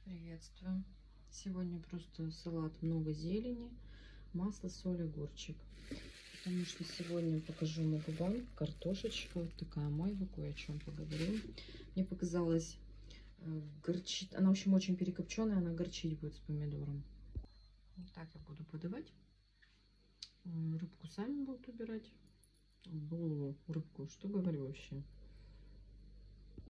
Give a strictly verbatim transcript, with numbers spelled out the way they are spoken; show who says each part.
Speaker 1: Приветствую. Сегодня просто салат, много зелени, масло, соль, огурчик. Потому что сегодня покажу мукбанг, картошечка, вот такая майва, кое о чем поговорим. Мне показалось, горчит, она в общем очень перекопченная, она горчить будет с помидором. Вот так я буду подавать. Рыбку сами будут убирать. Булу, рыбку, что говорю вообще.